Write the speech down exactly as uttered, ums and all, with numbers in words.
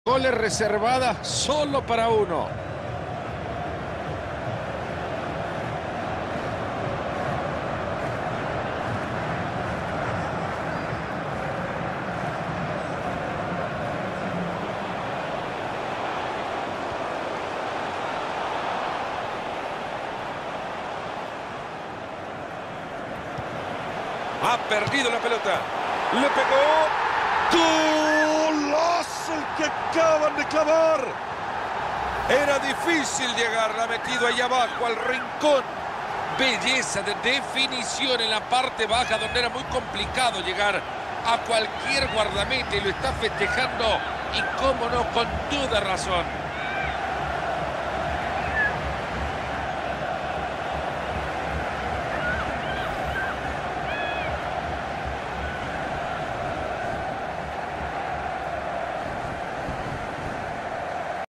Goles reservadas solo para uno. Ha perdido la pelota. Le pegó. ¡Golazo el que acaban de clavar! Era difícil llegar. La ha metido allá abajo al rincón. Belleza de definición en la parte baja, donde era muy complicado llegar a cualquier guardameta, y lo está festejando, y cómo no, con toda razón.